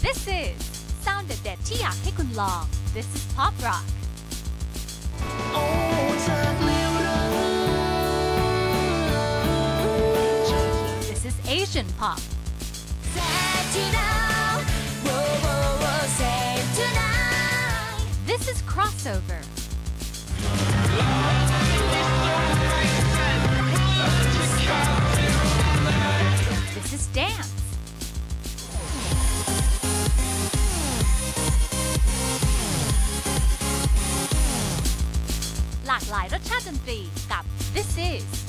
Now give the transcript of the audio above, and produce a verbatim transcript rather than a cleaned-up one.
This is Sound เด็ดๆที่อยากให้คุณลอง This is Pop Rock This is Asian Pop This is Crossover This is Danceหลากหลายรสชาติดนตรีกับ This is